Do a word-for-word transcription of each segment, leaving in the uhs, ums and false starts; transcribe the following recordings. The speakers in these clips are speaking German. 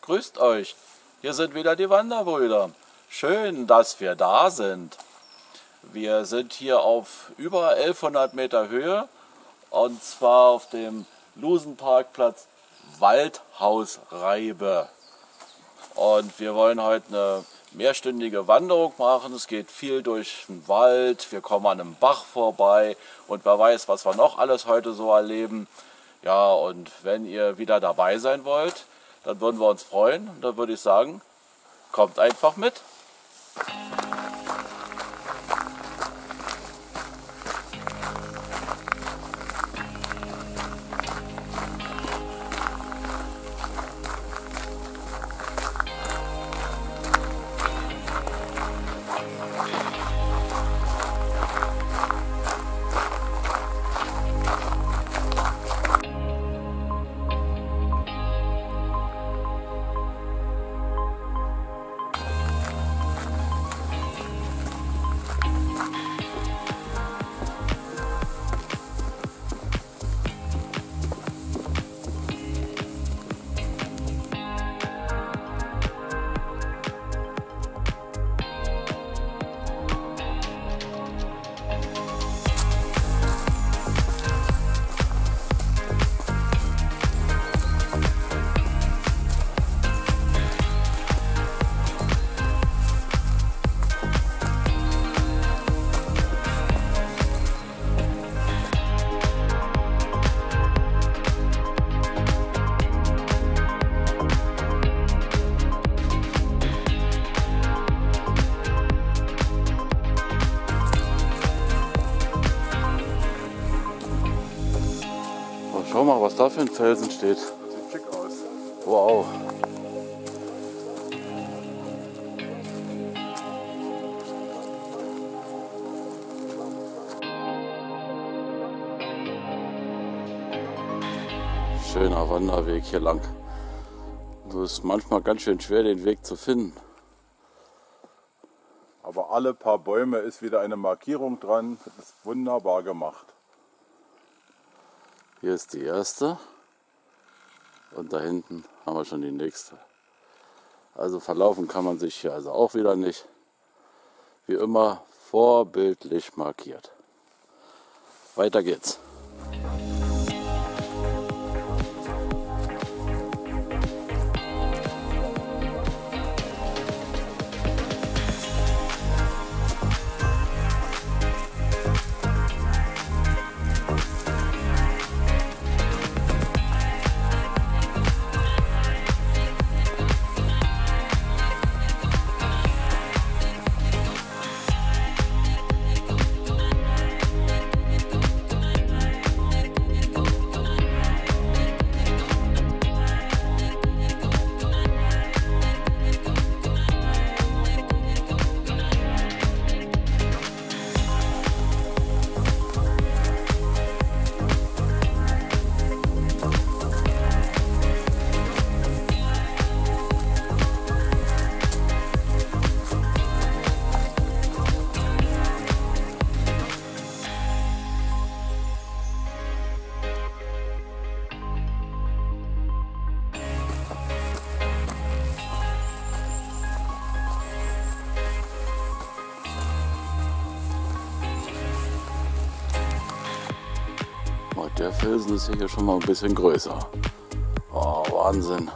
grüßt euch. Hier sind wieder die Wanderbrüder. Schön, dass wir da sind. Wir sind hier auf über elfhundert Meter Höhe und zwar auf dem Lusenparkplatz Waldhausreibe. Und wir wollen heute eine mehrstündige Wanderung machen. Es geht viel durch den Wald, wir kommen an einem Bach vorbei und wer weiß, was wir noch alles heute so erleben. Ja, und wenn ihr wieder dabei sein wollt, dann würden wir uns freuen. Und dann würde ich sagen, kommt einfach mit. Schau mal, was da für ein Felsen steht. Sieht schick aus. Wow. Schöner Wanderweg hier lang. Es ist manchmal ganz schön schwer, den Weg zu finden. Aber alle paar Bäume ist wieder eine Markierung dran. Das ist wunderbar gemacht. Hier ist die erste und da hinten haben wir schon die nächste. Also verlaufen kann man sich hier also auch wieder nicht. Wie immer vorbildlich markiert. Weiter geht's. Der Felsen ist hier schon mal ein bisschen größer. Oh, Wahnsinn.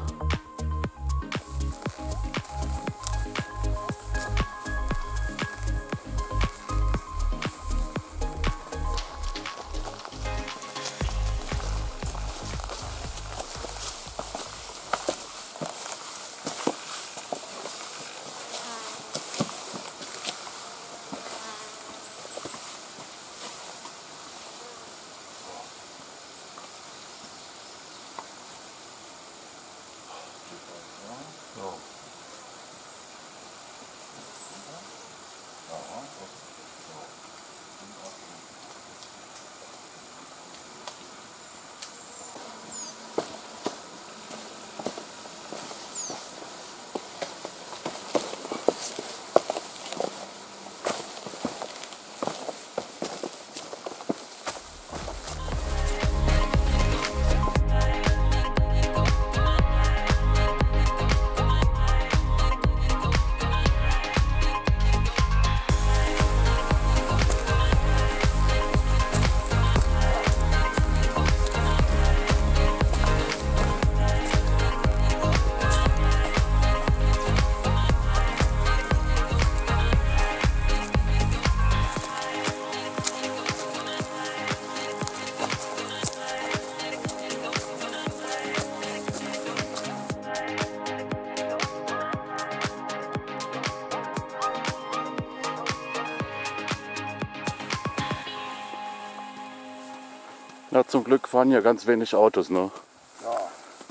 Ja, zum Glück fahren hier ganz wenig Autos, ne? Ja.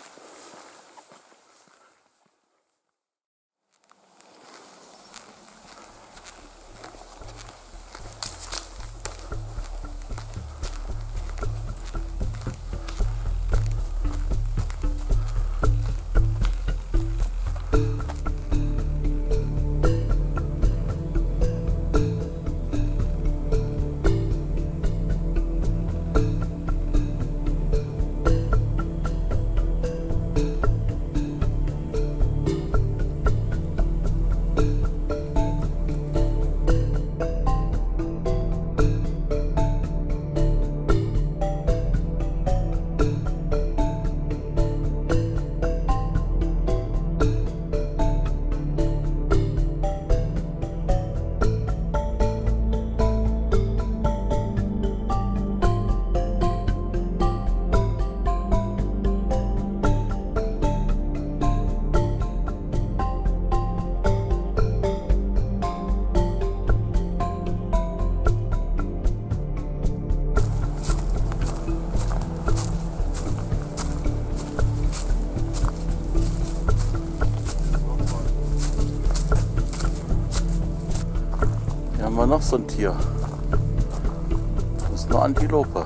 Hier haben wir noch so ein Tier. Das ist eine Antilope.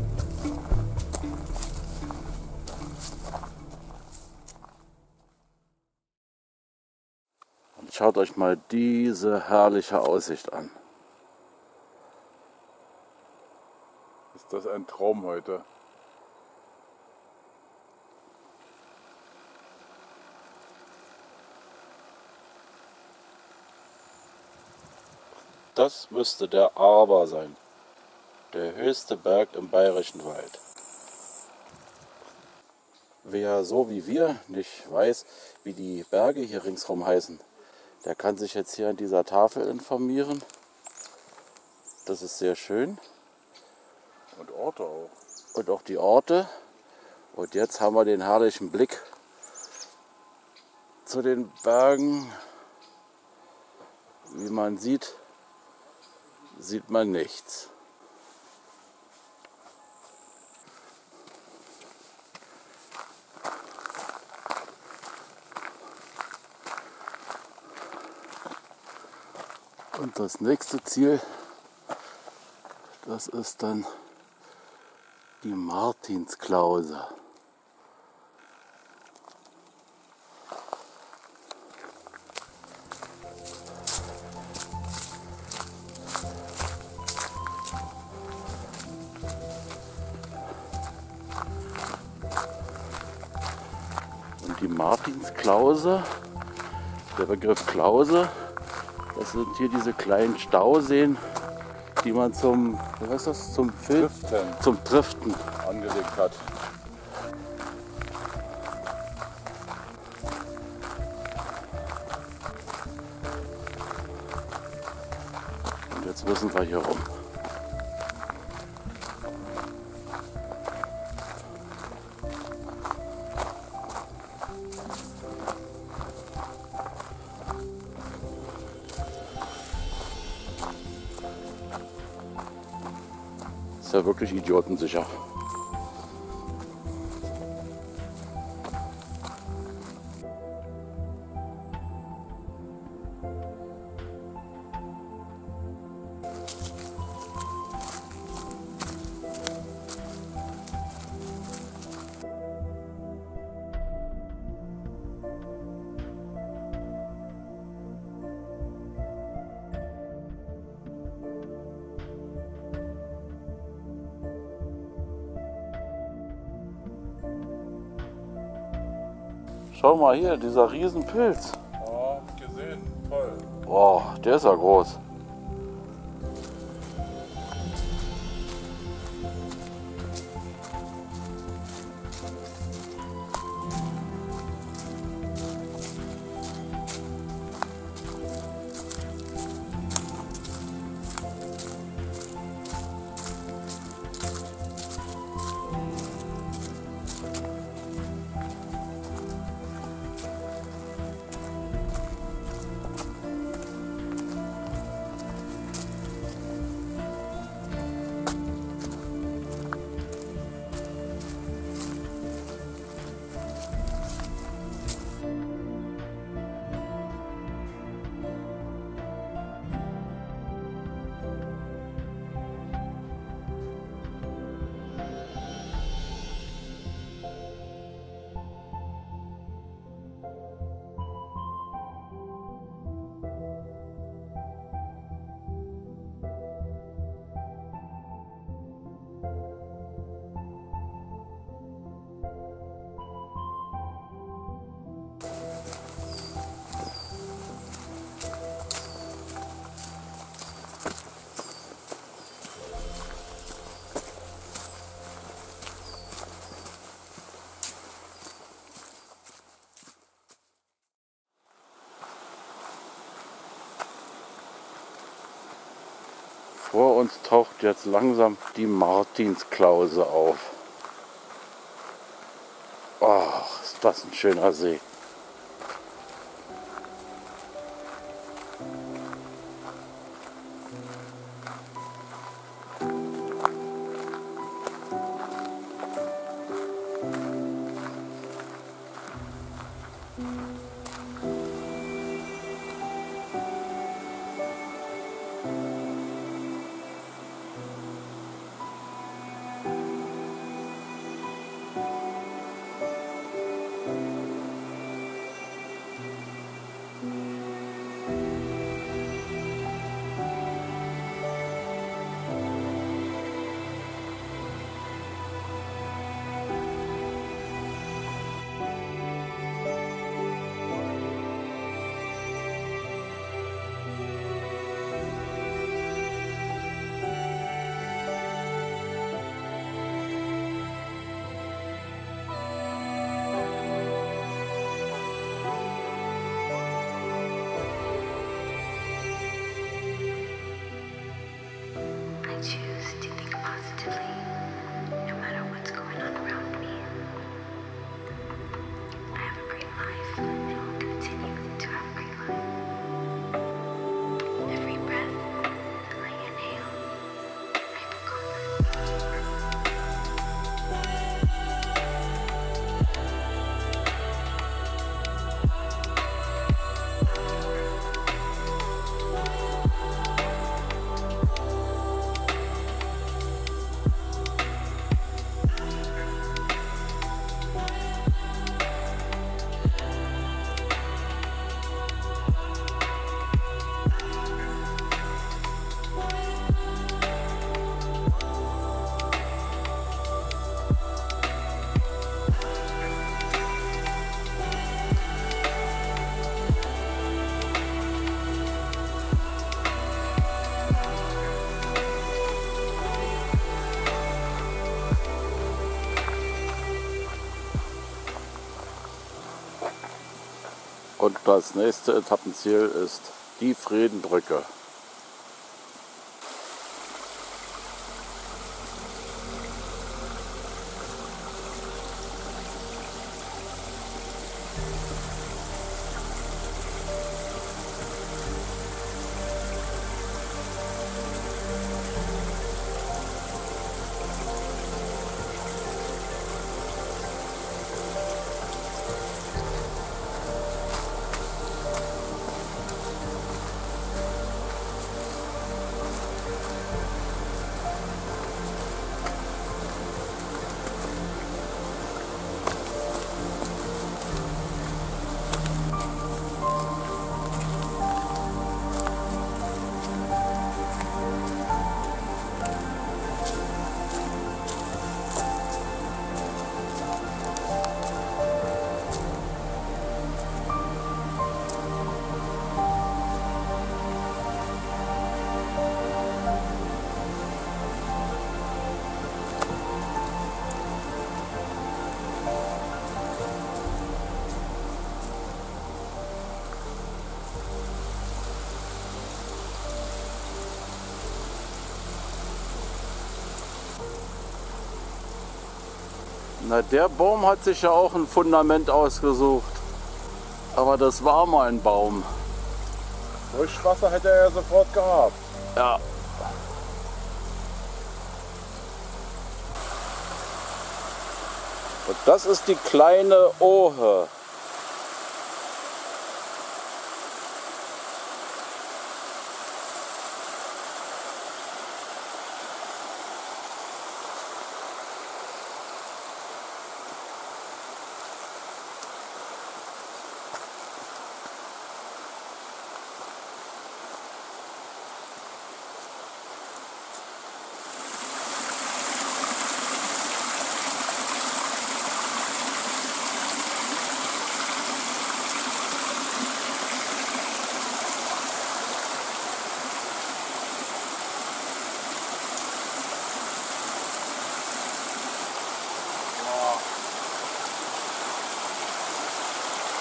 Und schaut euch mal diese herrliche Aussicht an. Ist das ein Traum heute? Das müsste der Arber sein. Der höchste Berg im Bayerischen Wald. Wer so wie wir nicht weiß, wie die Berge hier ringsherum heißen, der kann sich jetzt hier an dieser Tafel informieren. Das ist sehr schön. Und Orte auch. Und auch die Orte. Und jetzt haben wir den herrlichen Blick zu den Bergen. Wie man sieht, sieht man nichts. Und das nächste Ziel, das ist dann die Martinsklause. Und die Martinsklause, der Begriff Klause, das sind hier diese kleinen Stauseen, die man zum, wie heißt das, zum Filzen, Driften zum Driften angelegt hat. Und jetzt müssen wir hier rum. Ist ja wirklich idiotensicher. Schau mal hier, dieser Riesenpilz. Ja, gesehen, toll. Boah, der ist ja groß. Vor uns taucht jetzt langsam die Martinsklause auf. Oh, ist das ein schöner See. Choose to think positively, no matter what's going on around me. I have a great life and will continue to have a great life. Every breath I inhale, I feel Und das nächste Etappenziel ist die Friedenbrücke. Na, der Baum hat sich ja auch ein Fundament ausgesucht. Aber das war mal ein Baum. Frischwasser hätte er ja sofort gehabt. Ja. Und das ist die kleine Ohe.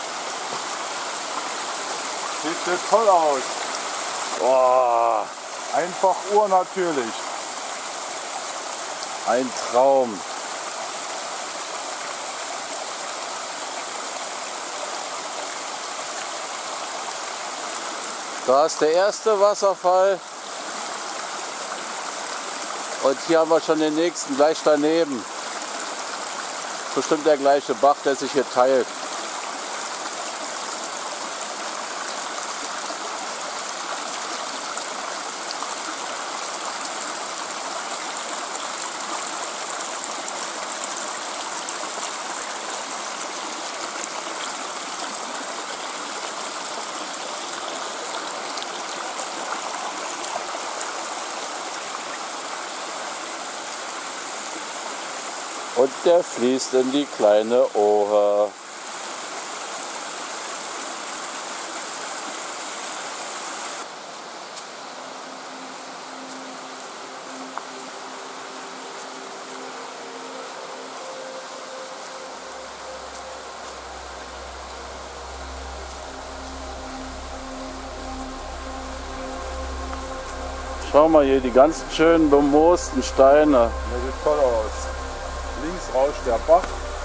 Sieht toll aus. Boah, Einfach urnatürlich. Ein Traum. Da ist der erste Wasserfall. Und hier haben wir schon den nächsten gleich daneben. Bestimmt der gleiche Bach, der sich hier teilt. Und der fließt in die kleine Ohe. Schau mal hier, die ganzen schönen bemoosten Steine. Das sieht toll aus. Links rauscht der Bach.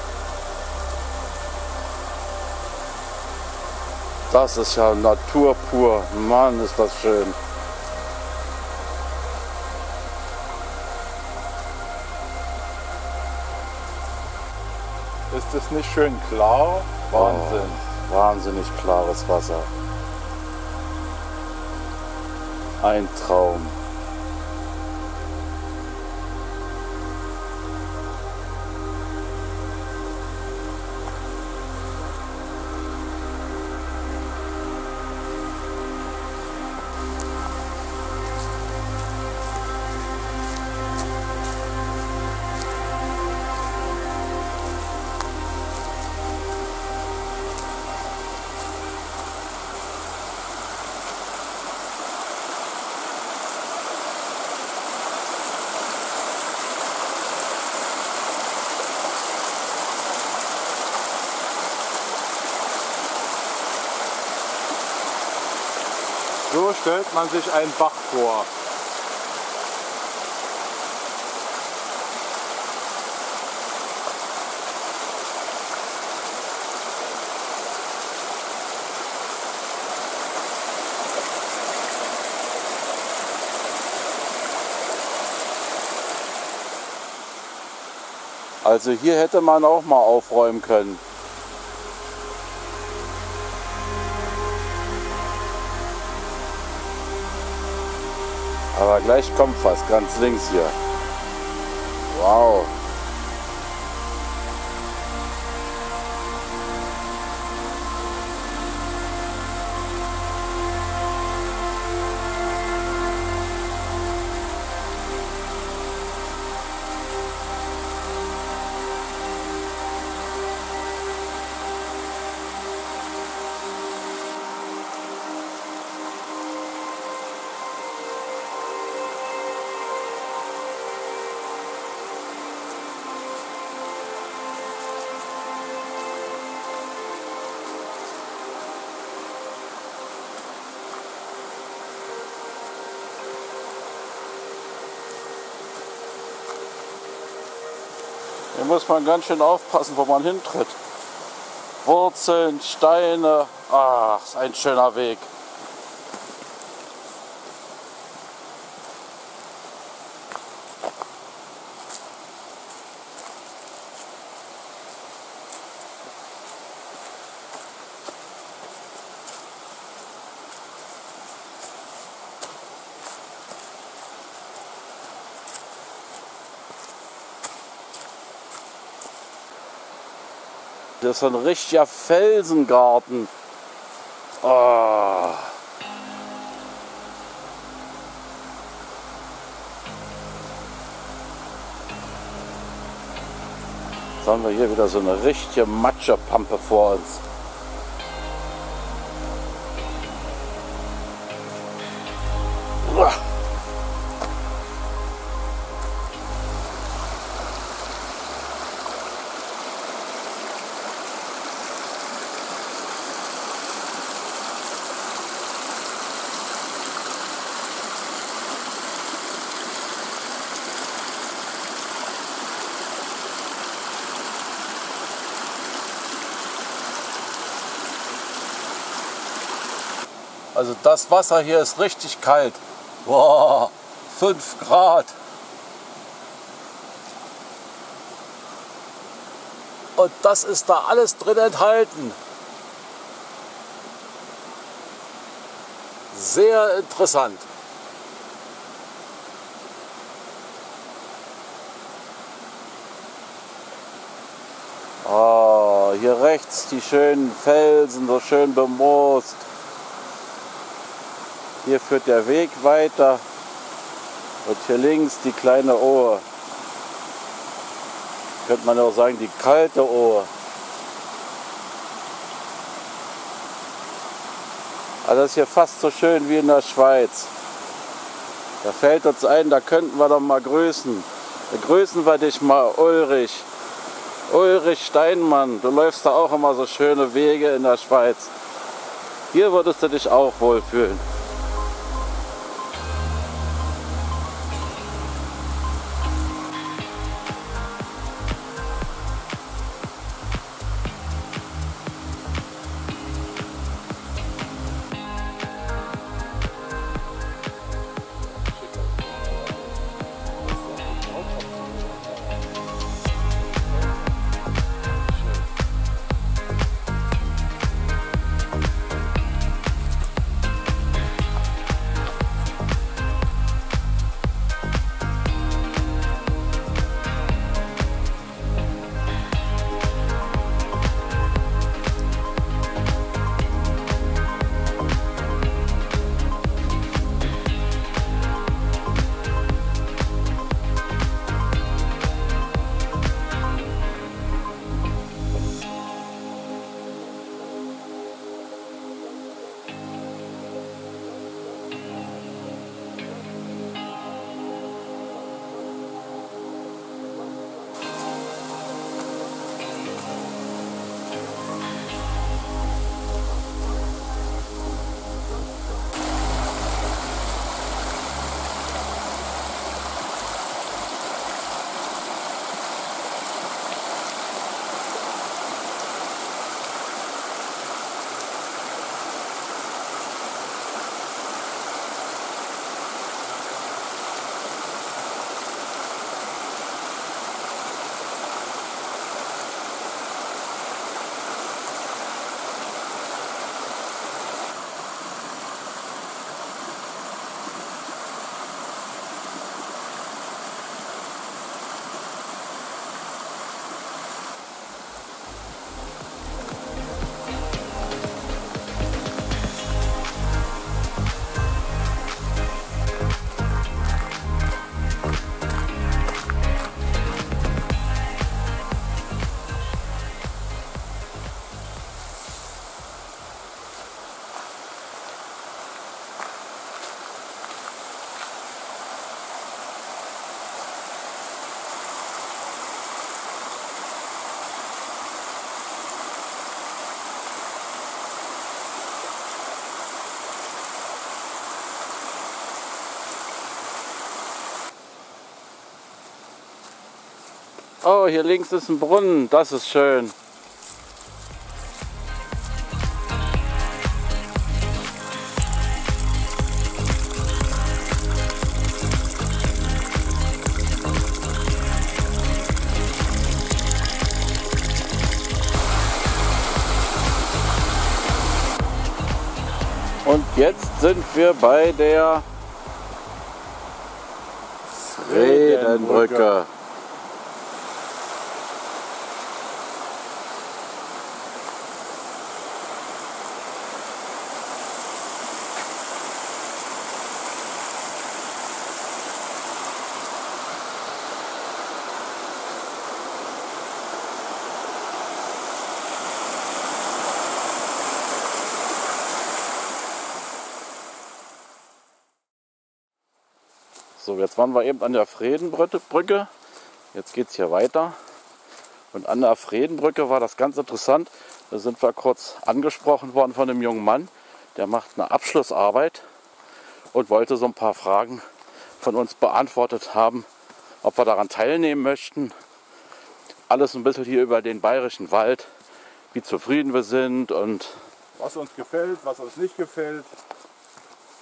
Das ist ja Natur pur. Mann, ist das schön. Ist es nicht schön klar? Wahnsinn. Oh, wahnsinnig klares Wasser. Ein Traum. So stellt man sich einen Bach vor. Also hier hätte man auch mal aufräumen können. Aber gleich kommt was, ganz links hier. Wow. Hier muss man ganz schön aufpassen, wo man hintritt. Wurzeln, Steine, ach, ist ein schöner Weg. Das ist ein richtiger Felsengarten. Oh. Jetzt haben wir hier wieder so eine richtige Matschepampe vor uns. Uah. Also das Wasser hier ist richtig kalt. Boah, fünf Grad. Und das ist da alles drin enthalten. Sehr interessant. Oh, hier rechts die schönen Felsen, so schön bemoost. Hier führt der Weg weiter und hier links die kleine Ohe. Könnte man auch sagen, die kalte Ohe. Also das ist hier fast so schön wie in der Schweiz. Da fällt uns ein, da könnten wir doch mal grüßen. Da grüßen wir dich mal, Ulrich. Ulrich Steinmann, du läufst da auch immer so schöne Wege in der Schweiz. Hier würdest du dich auch wohlfühlen. Oh, hier links ist ein Brunnen, das ist schön. Und jetzt sind wir bei der Fredenbrücke. So, jetzt waren wir eben an der Fredenbrücke, jetzt geht es hier weiter. Und an der Fredenbrücke war das ganz interessant, da sind wir kurz angesprochen worden von einem jungen Mann, der macht eine Abschlussarbeit und wollte so ein paar Fragen von uns beantwortet haben, ob wir daran teilnehmen möchten. Alles ein bisschen hier über den Bayerischen Wald, wie zufrieden wir sind und was uns gefällt, was uns nicht gefällt.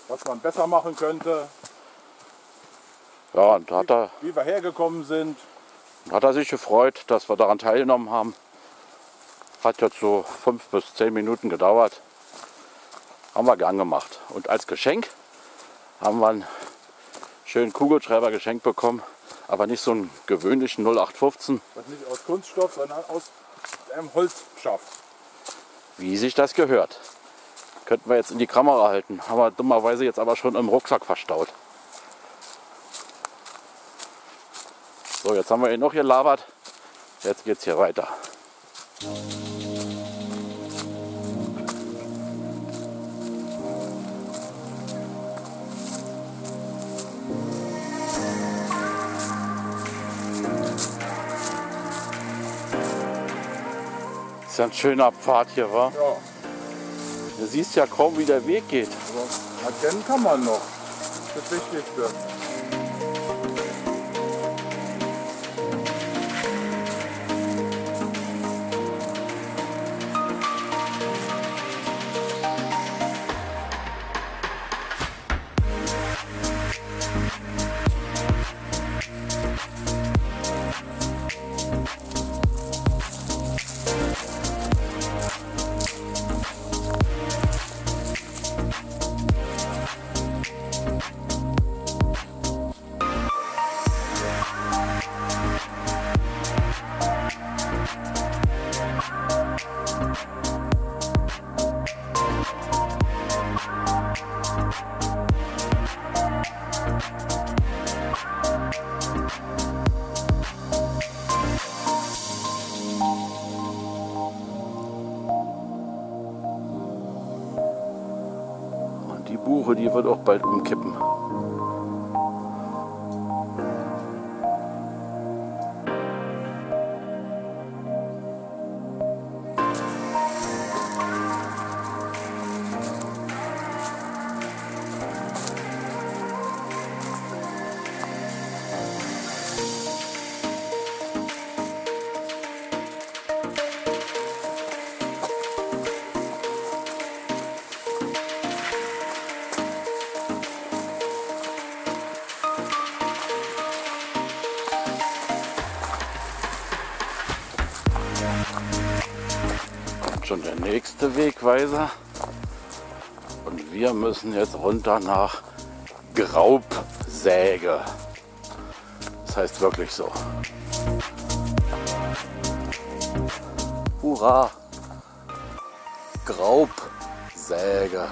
was man besser machen könnte, Ja, und da hat er, wie wir hergekommen sind. hat er sich gefreut, dass wir daran teilgenommen haben. Hat jetzt so fünf bis zehn Minuten gedauert. Haben wir gern gemacht. Und als Geschenk haben wir einen schönen Kugelschreiber geschenkt bekommen. Aber nicht so einen gewöhnlichen null acht fünfzehn, Was nicht aus Kunststoff, sondern aus einem Holzschaft. wie sich das gehört. Könnten wir jetzt in die Kamera halten. Haben wir dummerweise jetzt aber schon im Rucksack verstaut. So, jetzt haben wir ihn noch gelabert. Jetzt geht's hier weiter. Ist ja ein schöner Pfad hier, wa? Ja, Du siehst ja kaum, wie der Weg geht. aber erkennen kann man noch. Das ist das Wichtigste. Und die Buche, die wird auch bald umkippen. Schon der nächste Wegweiser und wir müssen jetzt runter nach Graubsäge. Das heißt wirklich so. Hurra! Graubsäge.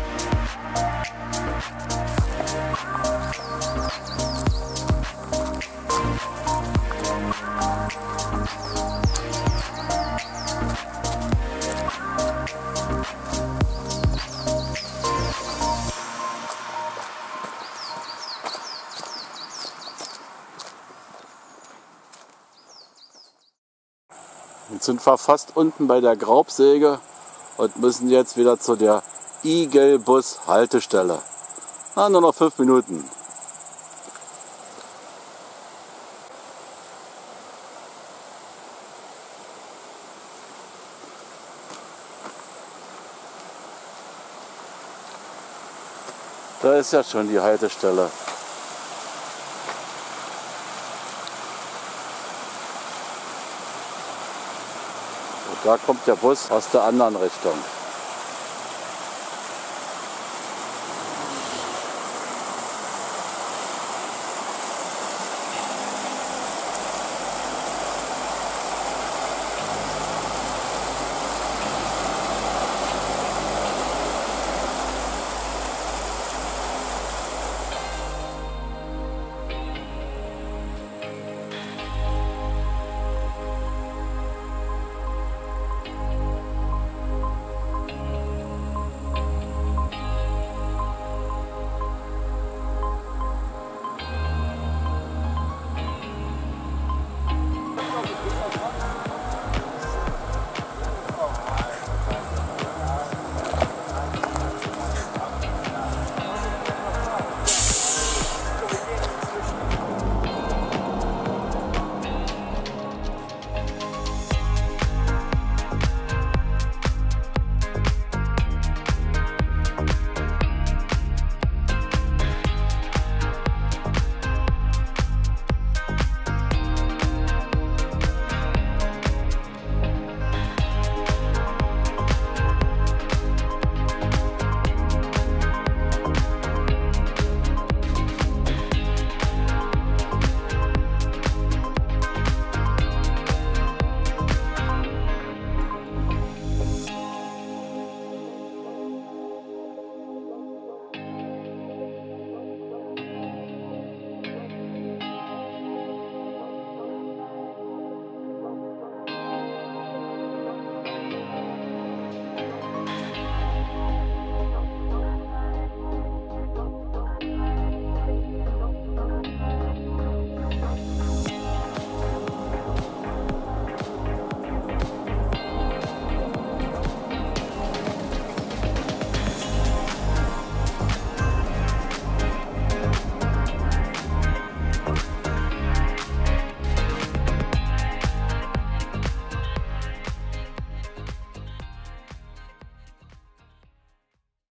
Jetzt sind wir fast unten bei der Graubsäge und müssen jetzt wieder zu der Igelbus-Haltestelle. Ah, nur noch fünf Minuten. Da ist ja schon die Haltestelle. Da kommt der Bus aus der anderen Richtung.